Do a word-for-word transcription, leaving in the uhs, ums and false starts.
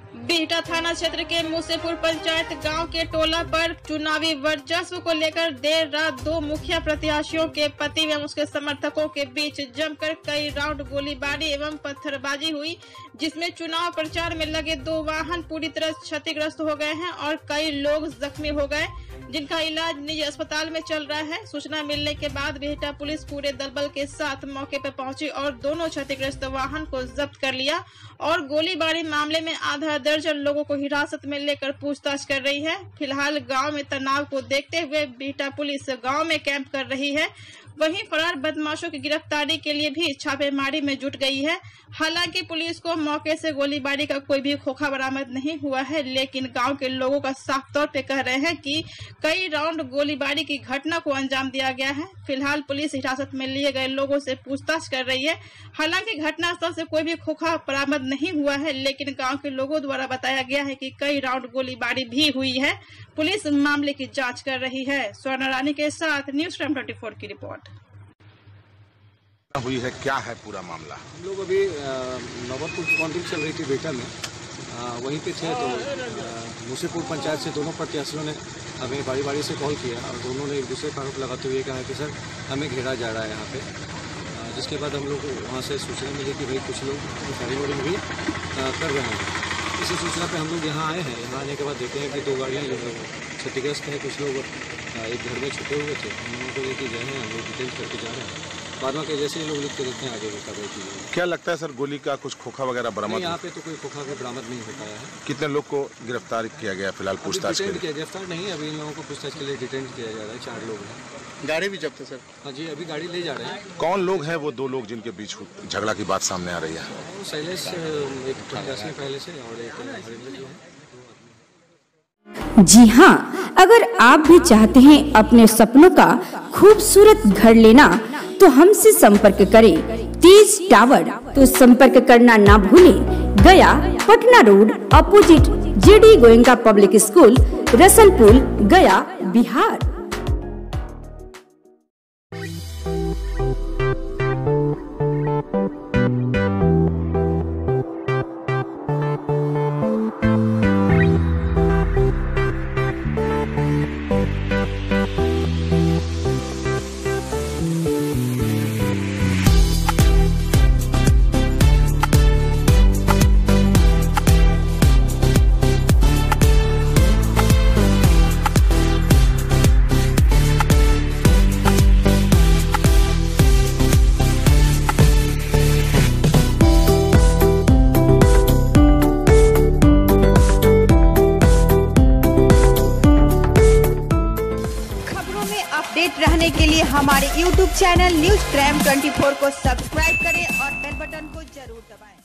बिहटा थाना क्षेत्र के मूसेपुर पंचायत गांव के टोला पर चुनावी वर्चस्व को लेकर देर रात दो मुखिया प्रत्याशियों के पति एवं उसके समर्थकों के बीच जमकर कई राउंड गोलीबारी एवं पत्थरबाजी हुई, जिसमें चुनाव प्रचार में लगे दो वाहन पूरी तरह क्षतिग्रस्त हो गए हैं और कई लोग जख्मी हो गए, जिनका इलाज निजी अस्पताल में चल रहा है। सूचना मिलने के बाद बिहटा पुलिस पूरे दलबल के साथ मौके पर पहुंची और दोनों क्षतिग्रस्त वाहन को जब्त कर लिया और गोलीबारी मामले में आधा दर्जन लोगों को हिरासत में लेकर पूछताछ कर रही है। फिलहाल गांव में तनाव को देखते हुए बिहटा पुलिस गांव में कैंप कर रही है। वहीं फरार बदमाशों की गिरफ्तारी के लिए भी छापेमारी में जुट गई है। हालांकि पुलिस को मौके से गोलीबारी का कोई भी खोखा बरामद नहीं हुआ है, लेकिन गांव के लोगों का साफ तौर पे कह रहे हैं कि कई राउंड गोलीबारी की घटना को अंजाम दिया गया है। फिलहाल पुलिस हिरासत में लिए गए लोगों से पूछताछ कर रही है। हालांकि घटनास्थल से कोई भी खोखा बरामद नहीं हुआ है, लेकिन गाँव के लोगों द्वारा बताया गया है कि कई राउंड गोलीबारी भी हुई है। पुलिस मामले की जाँच कर रही है। स्वर्ण रानी के साथ न्यूज टाइम ट्वेंटी फोर की रिपोर्ट हुई है। क्या है पूरा मामला? हम लोग अभी नवरपुर की काउंटिंग चल रही थी बेटा में, आ, वहीं पे थे तो मूसेपुर पंचायत से दोनों प्रत्याशियों ने हमें बारी बारी से कॉल किया और दोनों ने एक दूसरे का आरोप लगाते हुए कहा कि सर हमें घेरा जा रहा है यहाँ पे। आ, जिसके बाद हम लोग वहाँ से सूचना मिली कि भाई कुछ लोग फायरिंग वायरिंग भी आ, कर रहे हैं। इसी सूचना पे हम लोग यहाँ आए हैं। यहाँ आने के बाद देखते हैं कि दो गाड़ियाँ जो है क्षतिग्रस्त हैं, कुछ लोग एक घर में छुपे हुए थे, हम लोगों को लेके गए हैं, हम लोग डिटेल करके जा रहे हैं। बाद में जैसे लोग लिखते रहते हैं आगे कार्रवाई की जाएगी। क्या लगता है सर गोली का कुछ खोखा वगैरह बरामद? यहाँ पे तो कोई खोखा भी बरामद नहीं हो पाया है। कितने लोग को गिरफ्तार किया गया फिलहाल पूछताछ के लिए? गिरफ्तार नहीं, अभी इन लोगों को पूछताछ के लिए डिटेन किया जा रहा है। चार लोग हैं। गाड़ी भी जब्त है सर? हाँ जी, अभी गाड़ी ले जा रहे हैं। कौन लोग हैं वो दो लोग जिनके बीच झगड़ा की बात सामने आ रही है? शैलेश एक प्रत्याशी पहले से और एक हरिंदर जी है। जी हाँ, अगर आप भी चाहते हैं अपने सपनों का खूबसूरत घर लेना तो हमसे संपर्क करें। तीज टावर तो संपर्क करना ना भूलें। Gaya Patna road opposite JD Goenka public school, Rasalpur, Gaya, Bihar. Update रहने के लिए हमारे YouTube channel news crime twenty four को सब्सक्राइब करें और बेल बटन को जरूर दबाएं।